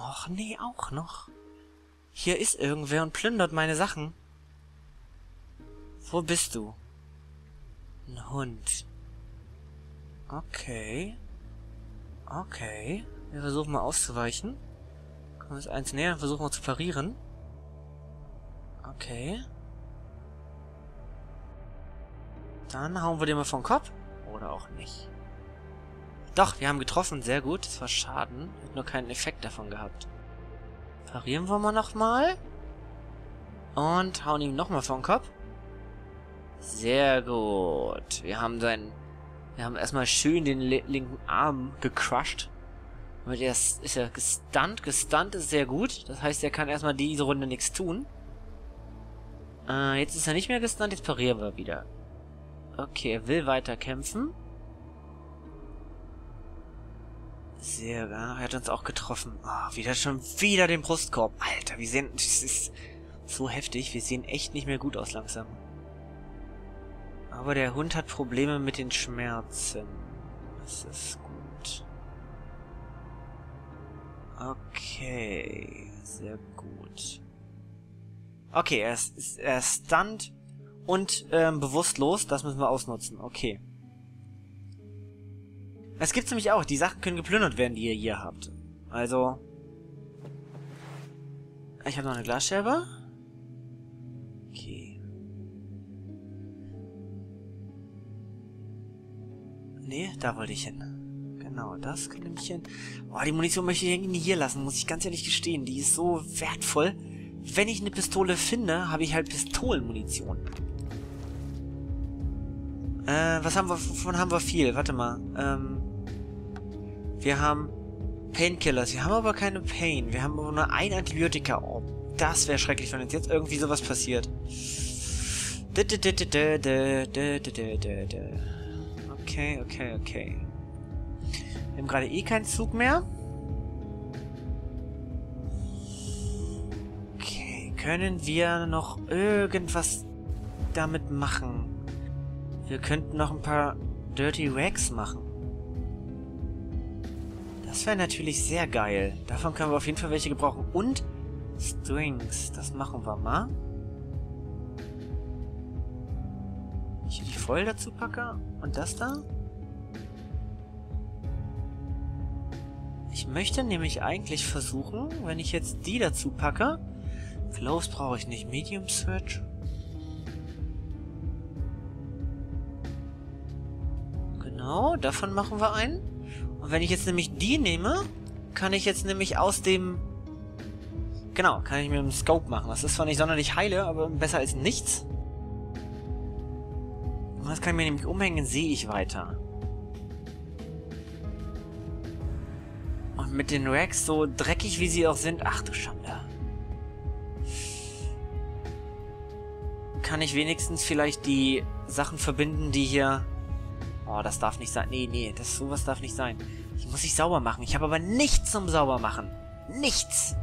Och nee, auch noch. Hier ist irgendwer und plündert meine Sachen. Wo bist du? Ein Hund. Okay. Okay. Wir versuchen mal auszuweichen. Kommen wir jetzt eins näher und versuchen mal zu parieren. Okay. Dann hauen wir den mal vom Kopf. Oder auch nicht. Doch, wir haben getroffen. Sehr gut. Das war Schaden. Hat nur keinen Effekt davon gehabt. Parieren wir mal nochmal. Und hauen ihm nochmal vom Kopf. Sehr gut. Wir haben erstmal schön den linken Arm gecrushed. Und jetzt ist er gestunt. Gestunt ist sehr gut. Das heißt, er kann erstmal diese Runde nichts tun. Jetzt ist er nicht mehr gestunt. Jetzt parieren wir wieder. Okay, er will weiter kämpfen. Sehr, er hat uns auch getroffen. Schon wieder den Brustkorb. Alter, das ist so heftig. Wir sehen echt nicht mehr gut aus langsam. Aber der Hund hat Probleme mit den Schmerzen. Das ist gut. Okay, sehr gut. Okay, er ist stunt und bewusstlos. Das müssen wir ausnutzen. Okay. Es gibt's nämlich auch. Die Sachen können geplündert werden, die ihr hier habt. Also. Ich habe noch eine Glasscherbe. Okay. Nee, da wollte ich hin. Genau, das Klemmchen. Boah, die Munition möchte ich irgendwie hier lassen, muss ich ganz ehrlich gestehen. Die ist so wertvoll. Wenn ich eine Pistole finde, habe ich halt Pistolenmunition. Wovon haben wir viel? Warte mal. Wir haben Painkillers. Wir haben aber keine Pain. Wir haben nur ein Antibiotika. Oh, das wäre schrecklich, wenn jetzt irgendwie sowas passiert. Okay. Wir haben gerade eh keinen Zug mehr. Okay, können wir noch irgendwas damit machen? Wir könnten noch ein paar Dirty Rags machen. Das wäre natürlich sehr geil. Davon können wir auf jeden Fall welche gebrauchen. Und Strings. Das machen wir mal. Ich hier die voll dazu packe. Und das da. Ich möchte nämlich eigentlich versuchen, wenn ich jetzt die dazu packe. Gloves brauche ich nicht. Medium Search. Genau, davon machen wir einen. Und wenn ich jetzt nämlich die nehme, kann ich jetzt nämlich aus dem... Genau, kann ich mir einen Scope machen. Das ist zwar nicht sonderlich heile, aber besser als nichts. Und das kann ich mir nämlich umhängen, sehe ich weiter. Und mit den Rags, so dreckig wie sie auch sind... Ach du Schande. Kann ich wenigstens vielleicht die Sachen verbinden, die hier... Oh, das darf nicht sein. Nee, sowas darf nicht sein. Ich muss mich sauber machen. Ich habe aber nichts zum Saubermachen. Nichts.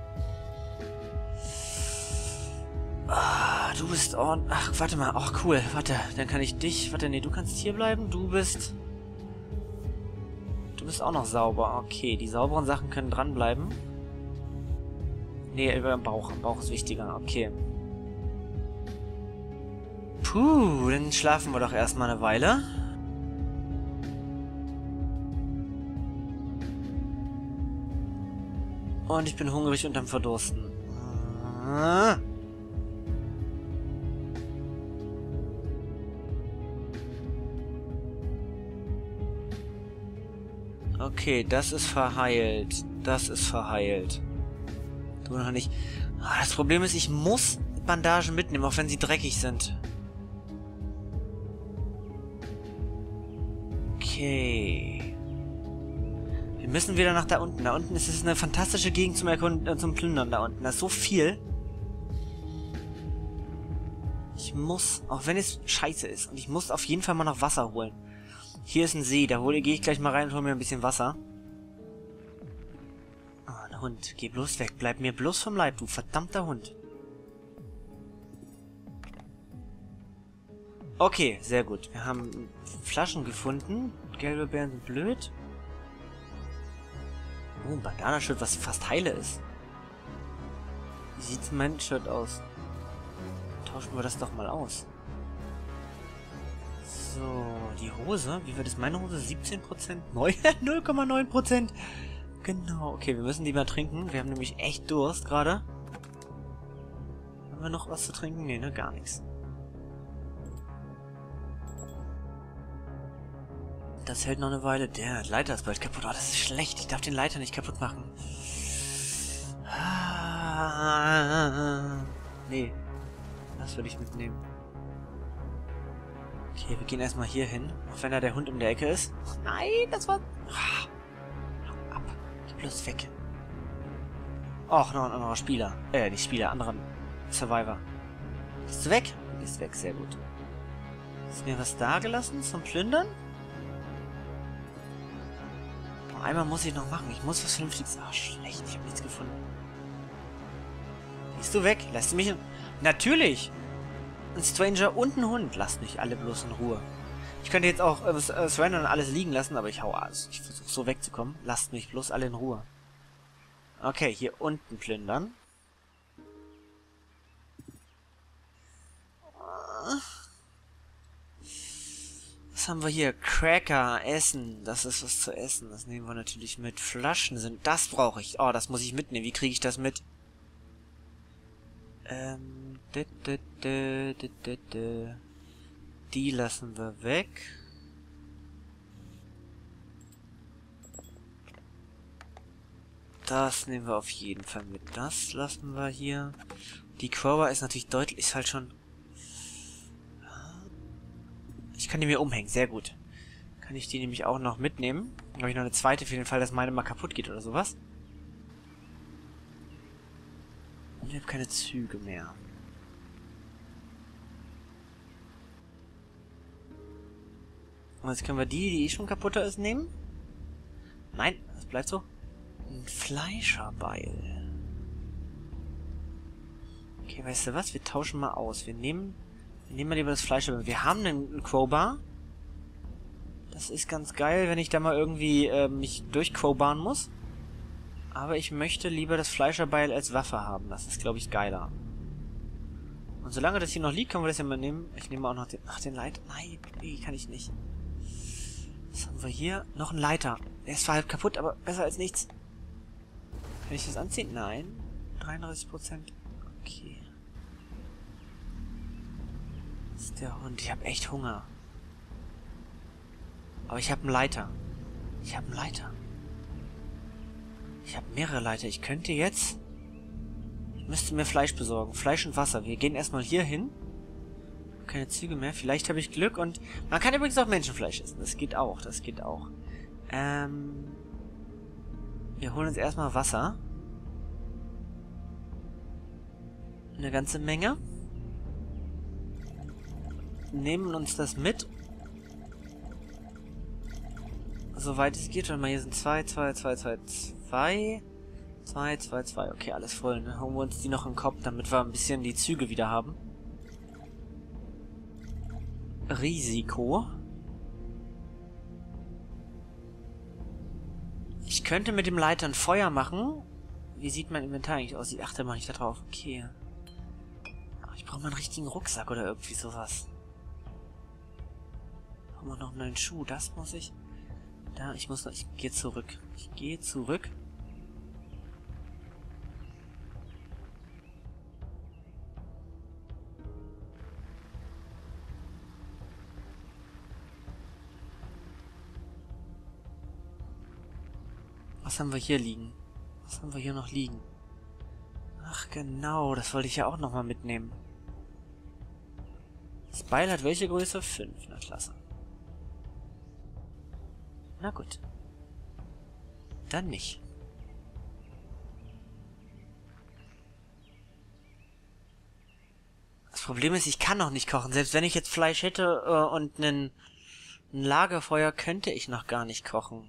Du bist... Oh, ach, warte mal. Ach, cool. Warte, dann kann ich dich... Warte, nee, du kannst hier bleiben. Du bist auch noch sauber. Okay, die sauberen Sachen können dranbleiben. Nee, über den Bauch. Am Bauch ist wichtiger. Okay. Puh, dann schlafen wir doch erstmal eine Weile. Und ich bin hungrig und am Verdursten. Okay, das ist verheilt. Das ist verheilt. Du noch nicht. Das Problem ist, ich muss Bandagen mitnehmen, auch wenn sie dreckig sind. Okay. Wir müssen wieder nach da unten. Da unten ist es eine fantastische Gegend zum Erkunden, zum Plündern da unten. Da ist so viel. Ich muss, auch wenn es scheiße ist, und ich muss auf jeden Fall mal noch Wasser holen. Hier ist ein See, da gehe ich gleich mal rein und hole mir ein bisschen Wasser. Oh, ein Hund. Geh bloß weg. Bleib mir bloß vom Leib, du verdammter Hund. Okay, sehr gut. Wir haben Flaschen gefunden. Gelbe Beeren sind blöd. Oh, ein Bandana-Shirt, was fast heile ist. Wie sieht mein Shirt aus? Tauschen wir das doch mal aus. So, die Hose. Wie wird es meine Hose? 17%? 0,9%. Genau, okay, wir müssen die mal trinken. Wir haben nämlich echt Durst gerade. Haben wir noch was zu trinken? Nee, ne, gar nichts. Das hält noch eine Weile. Der Leiter ist bald kaputt. Oh, das ist schlecht. Ich darf den Leiter nicht kaputt machen. Nee. Das würde ich mitnehmen. Okay, wir gehen erstmal hier hin. Auch wenn da der Hund um der Ecke ist. Oh nein, das war... Hau ab. Geh bloß weg. Och, noch ein anderer Spieler. Nicht Spieler, anderer Survivor. Bist du weg? Du bist weg, sehr gut. Ist mir was da gelassen zum Plündern? Noch einmal muss ich noch machen. Ich muss was Vernünftiges... Ach, schlecht. Ich habe nichts gefunden. Gehst du weg? Lässt du mich in... Natürlich! Ein Stranger und ein Hund. Lasst mich alle bloß in Ruhe. Ich könnte jetzt auch surrendern und alles liegen lassen, aber ich hau alles. Ich versuche so wegzukommen. Lasst mich bloß alle in Ruhe. Okay, hier unten plündern. Was haben wir hier? Cracker, Essen. Das ist was zu essen. Das nehmen wir natürlich mit. Flaschen sind... Das brauche ich. Oh, das muss ich mitnehmen. Wie kriege ich das mit? Die lassen wir weg. Das nehmen wir auf jeden Fall mit. Das lassen wir hier. Die Crowbar ist natürlich deutlich... Ist halt schon... Ich kann die mir umhängen. Sehr gut. Kann ich die nämlich auch noch mitnehmen. Dann habe ich noch eine zweite für den Fall, dass meine mal kaputt geht oder sowas. Und ich habe keine Züge mehr. Und jetzt können wir die schon kaputter ist, nehmen. Nein, das bleibt so. Ein Fleischerbeil. Okay, weißt du was? Wir tauschen mal aus. Wir nehmen mal lieber das Fleischerbeil. Wir haben einen Crowbar. Das ist ganz geil, wenn ich da mal irgendwie mich durchcrowbaren muss. Aber ich möchte lieber das Fleischerbeil als Waffe haben. Das ist, glaube ich, geiler. Und solange das hier noch liegt, können wir das ja mal nehmen. Ich nehme auch noch den... Ach, den Leiter. Nein, nee, kann ich nicht. Was haben wir hier? Noch ein Leiter. Der ist zwar halb kaputt, aber besser als nichts. Kann ich das anziehen? Nein. 33%. Okay. Das ist der Hund. Ich habe echt Hunger. Aber ich habe einen Leiter. Ich habe einen Leiter. Ich habe mehrere Leiter. Ich könnte jetzt... Ich müsste mir Fleisch besorgen. Fleisch und Wasser. Wir gehen erstmal hier hin. Keine Züge mehr. Vielleicht habe ich Glück und... Man kann übrigens auch Menschenfleisch essen. Das geht auch. Das geht auch. Wir holen uns erstmal Wasser. Eine ganze Menge. Nehmen uns das mit. Soweit es geht. Warte mal, hier sind 2. Okay, alles voll. Dann holen wir uns die noch im Kopf, damit wir ein bisschen die Züge wieder haben. Risiko. Ich könnte mit dem Leiter ein Feuer machen. Wie sieht mein Inventar eigentlich aus? Ich achte mal nicht da drauf. Okay. Aber ich brauche mal einen richtigen Rucksack oder irgendwie sowas. Brauchen wir noch einen neuen Schuh? Das muss ich... Da, ich gehe zurück. Ich gehe zurück. Was haben wir hier liegen? Was haben wir hier noch liegen? Ach genau, das wollte ich ja auch nochmal mitnehmen. Das Beil hat welche Größe? 5. Na klasse. Na gut. Dann nicht. Das Problem ist, ich kann noch nicht kochen. Selbst wenn ich jetzt Fleisch hätte und ein Lagerfeuer, könnte ich noch gar nicht kochen.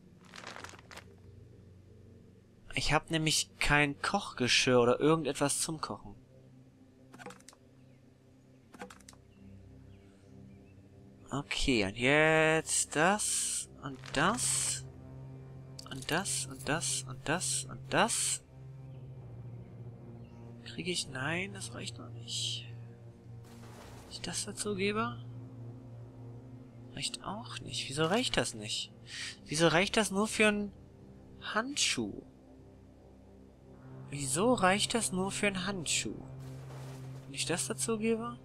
Ich habe nämlich kein Kochgeschirr oder irgendetwas zum Kochen. Okay, und jetzt das und das. und das und das und das und das. Kriege ich... Nein, das reicht noch nicht. Wenn ich das dazu gebe? Reicht auch nicht. Wieso reicht das nicht? Wieso reicht das nur für einen Handschuh? Wieso reicht das nur für einen Handschuh? Wenn ich das dazu gebe?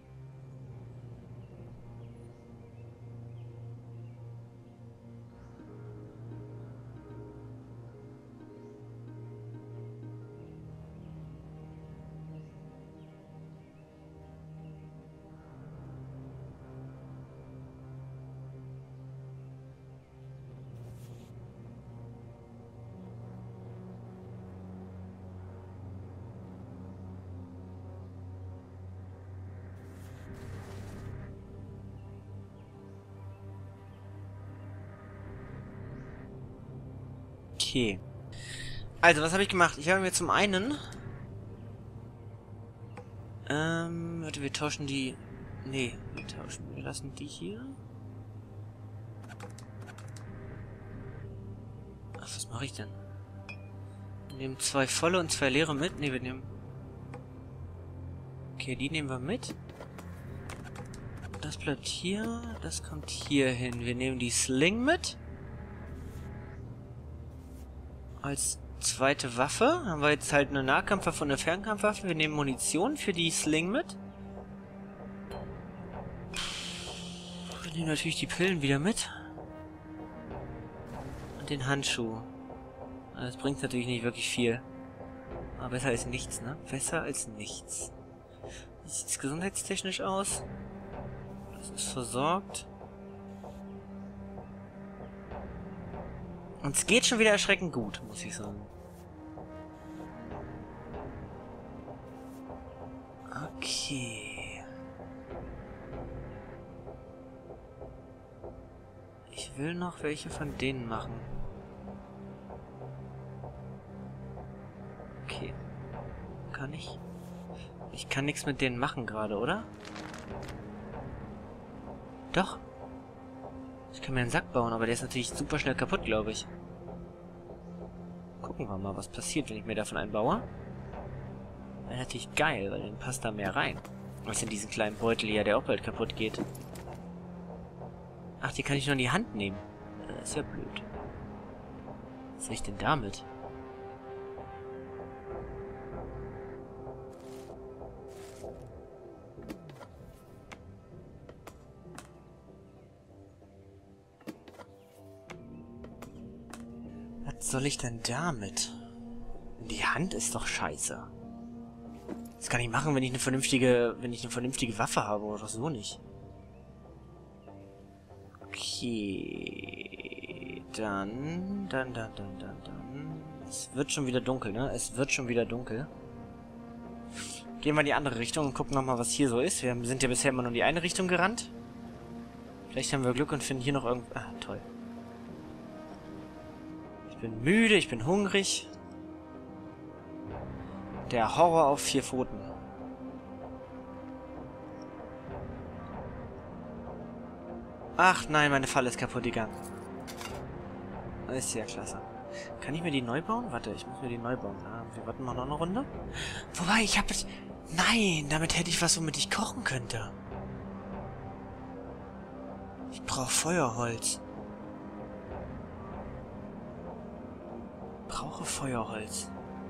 Okay. Also, was habe ich gemacht? Ich habe mir zum einen... warte, wir tauschen die... Nee, wir lassen die hier. Ach, was mache ich denn? Wir nehmen 2 volle und 2 leere mit. Nee, wir nehmen... Okay, die nehmen wir mit. Das bleibt hier. Das kommt hier hin. Wir nehmen die Sling mit. Als zweite Waffe haben wir jetzt halt eine Nahkampfwaffe und eine Fernkampfwaffe. Wir nehmen Munition für die Sling mit. Wir nehmen natürlich die Pillen wieder mit. Und den Handschuh. Das bringt natürlich nicht wirklich viel. Aber besser als nichts, ne? Besser als nichts. Wie sieht es gesundheitstechnisch aus? Das ist versorgt. Und es geht schon wieder erschreckend gut, muss ich sagen. Okay. Ich will noch welche von denen machen. Okay. Kann ich? Ich kann nichts mit denen machen gerade, oder? Doch. Ich kann mir einen Sack bauen, aber der ist natürlich super schnell kaputt, glaube ich. Gucken wir mal, was passiert, wenn ich mir davon einen baue. Wäre natürlich geil, weil dann passt da mehr rein. Als in diesen kleinen Beutel hier, der auch bald kaputt geht. Ach, die kann ich nur in die Hand nehmen. Das ist ja blöd. Was soll ich denn damit? Was soll ich denn damit? Die Hand ist doch scheiße. Das kann ich machen, wenn ich eine vernünftige Waffe habe, oder so nicht. Okay. Dann. Es wird schon wieder dunkel, ne? Es wird schon wieder dunkel. Gehen wir in die andere Richtung und gucken nochmal, was hier so ist. Wir sind ja bisher immer nur in die eine Richtung gerannt. Vielleicht haben wir Glück und finden hier noch irgendwas. Ah, toll. Ich bin müde, ich bin hungrig. Der Horror auf 4 Pfoten. Ach nein, meine Falle ist kaputt gegangen. Das ist ja klasse. Kann ich mir die neu bauen? Warte, ich muss mir die neu bauen. Ah, wir warten noch eine Runde. Wobei, ich habe jetzt... Nein, damit hätte ich was, womit ich kochen könnte. Ich brauche Feuerholz. Ich brauche Feuerholz.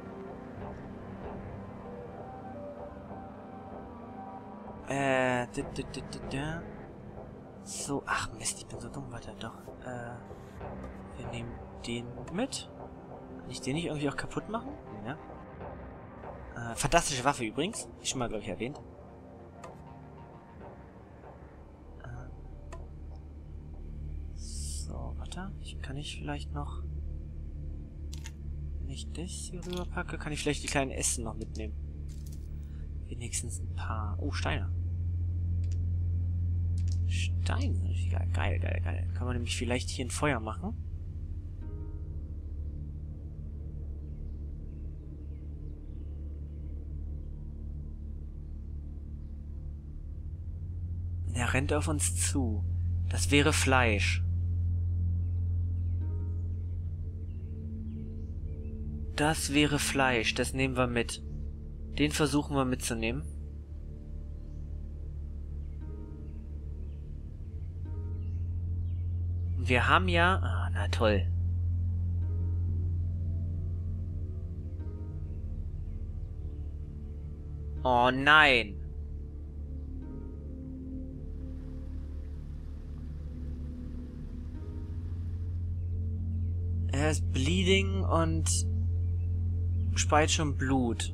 So, ach Mist, ich bin so dumm, warte, doch. Wir nehmen den mit. Kann ich den nicht irgendwie auch kaputt machen? Ja. Fantastische Waffe übrigens. Ich schon mal, glaube ich, erwähnt. So, warte. Kann ich vielleicht noch... Wenn ich das hier rüberpacke, kann ich vielleicht die kleinen Äste noch mitnehmen. Wenigstens ein paar... Oh, Steine. Steine. Geil, geil, geil. Kann man nämlich vielleicht hier ein Feuer machen. Er rennt auf uns zu. Das wäre Fleisch. Das wäre Fleisch. Das nehmen wir mit. Den versuchen wir mitzunehmen. Wir haben ja... Ah, na toll. Oh nein. Er ist bleeding und speit schon Blut.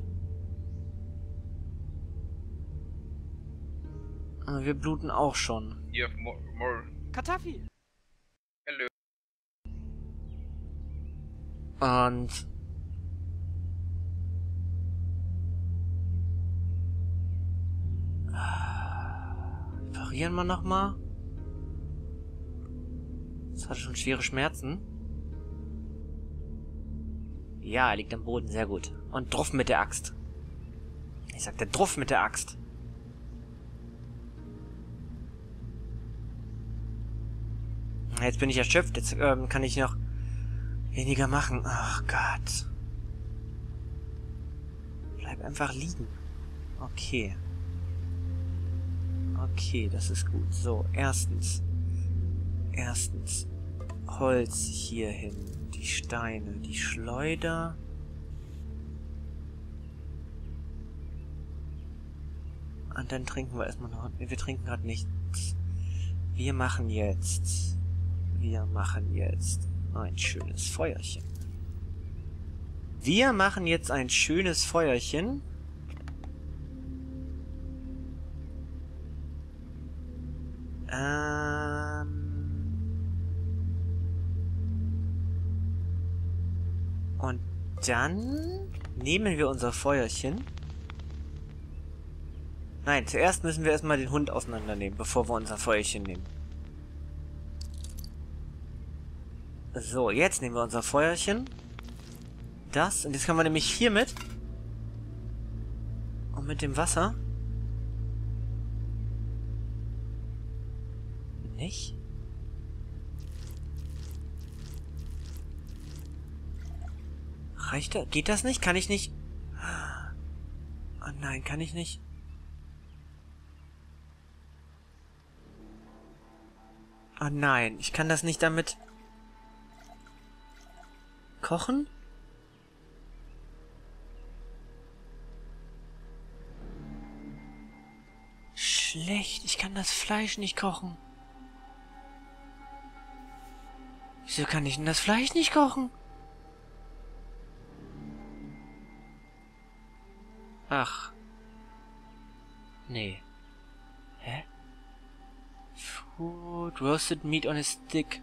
Aber wir bluten auch schon. You have more. Katafi! Hello. Und... Parieren wir nochmal. Das hatte schon schwere Schmerzen. Ja, er liegt am Boden, sehr gut. Und drauf mit der Axt. Ich sagte drauf mit der Axt. Jetzt bin ich erschöpft, jetzt kann ich noch weniger machen. Ach Gott. Bleib einfach liegen. Okay. Okay, das ist gut. So, erstens. Holz hier hin. Die Steine, die Schleuder. Und dann trinken wir erstmal noch. Wir trinken gerade nichts. Wir machen jetzt ein schönes Feuerchen. Und dann nehmen wir unser Feuerchen. Nein, zuerst müssen wir erstmal den Hund auseinandernehmen, bevor wir unser Feuerchen nehmen. So, jetzt nehmen wir unser Feuerchen. Das, und jetzt können wir nämlich hiermit und mit dem Wasser nicht. Reicht das? Geht das nicht? Kann ich nicht? Oh nein, kann ich nicht. Oh nein, ich kann das nicht damit kochen? Schlecht, ich kann das Fleisch nicht kochen. Wieso kann ich denn das Fleisch nicht kochen? Ach. Nee. Hä? Food, roasted meat on a stick.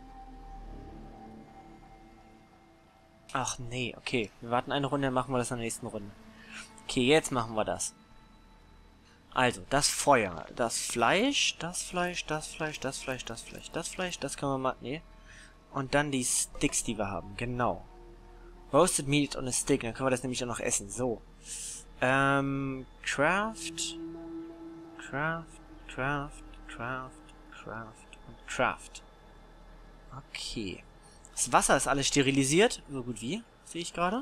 Ach nee, okay. Wir warten eine Runde, dann machen wir das in der nächsten Runde. Okay, jetzt machen wir das. Also, das Feuer, das Fleisch, das können wir mal... Nee. Und dann die Sticks, die wir haben. Genau. Roasted meat on a stick, dann können wir das nämlich auch noch essen. So. Craft und Craft. Okay. Das Wasser ist alles sterilisiert. So gut wie, sehe ich gerade.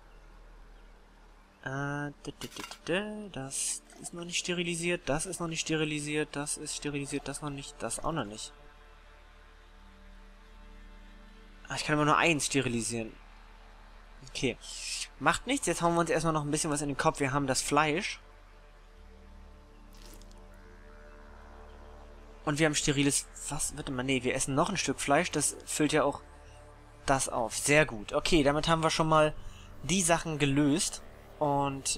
Das ist noch nicht sterilisiert. Das ist noch nicht sterilisiert. Das ist sterilisiert. Das noch nicht. Das auch noch nicht. Ah, ich kann immer nur eins sterilisieren. Okay. Macht nichts. Jetzt hauen wir uns erstmal noch ein bisschen was in den Kopf. Wir haben das Fleisch. Und wir haben steriles... Was? Warte mal, nee, wir essen noch ein Stück Fleisch. Das füllt ja auch das auf. Sehr gut. Okay, damit haben wir schon mal die Sachen gelöst. Und,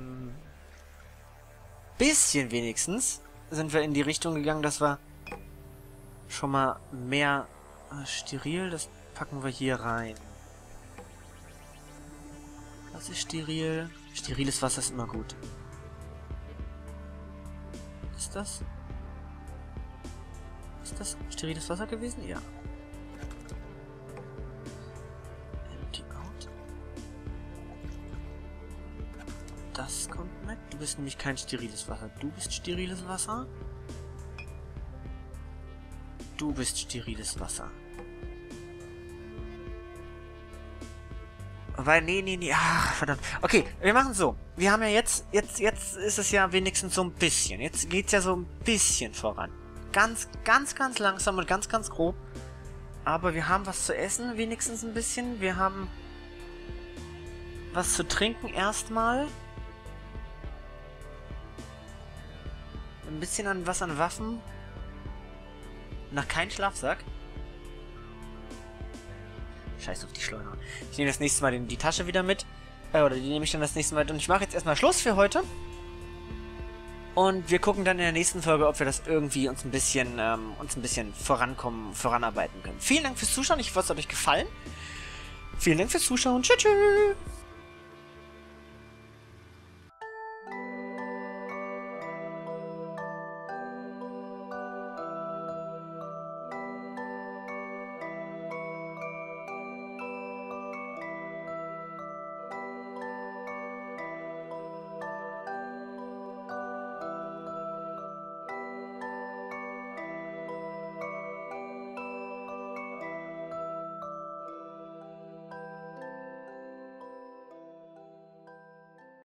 bisschen wenigstens sind wir in die Richtung gegangen, dass wir schon mal mehr steril, das packen wir hier rein. Das ist steril. Steriles Wasser ist immer gut. Ist das steriles Wasser gewesen? Ja. Empty out. Das kommt mit. Du bist nämlich kein steriles Wasser. Du bist steriles Wasser. Du bist steriles Wasser. Weil, nee, ach, verdammt. Okay, wir machen so. Wir haben ja jetzt ist es ja wenigstens so ein bisschen. Jetzt geht's ja so ein bisschen voran. Ganz langsam und ganz grob. Aber wir haben was zu essen, wenigstens ein bisschen. Wir haben was zu trinken erstmal. Ein bisschen an Waffen. Noch kein Schlafsack. Scheiß auf die Schleuder. Ich nehme das nächste Mal die Tasche wieder mit. Oder die nehme ich dann das nächste Mal mit. Und ich mache jetzt erstmal Schluss für heute. Und wir gucken dann in der nächsten Folge, ob wir das irgendwie uns ein bisschen voranarbeiten können. Vielen Dank fürs Zuschauen. Ich hoffe, es hat euch gefallen. Vielen Dank fürs Zuschauen. Tschüss.